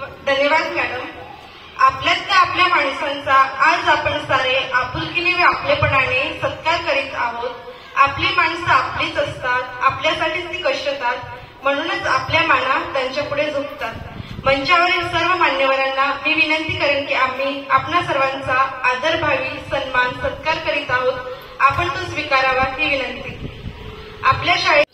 धन्यवाद मॅडम। आपल्यातल्या आपल्या माणसांचा आज आपण सारे आपुलकीने व आपलेपणाने सत्कार करीत आहोत। आपली माणसं आपलीच असतात, आपल्यासाठीच ती कष्टतात, म्हणूनच आपल्या माना त्यांच्या पुढे झुकतात। मंचावरील सर्व मान्यवरांना मी विनंती करेन की आम्ही आपणा सर्वांचा आदरभावी सन्मान सत्कार करीत आहोत, आपण तो स्वीकारावा ही विनंती। आपल्या शाळेत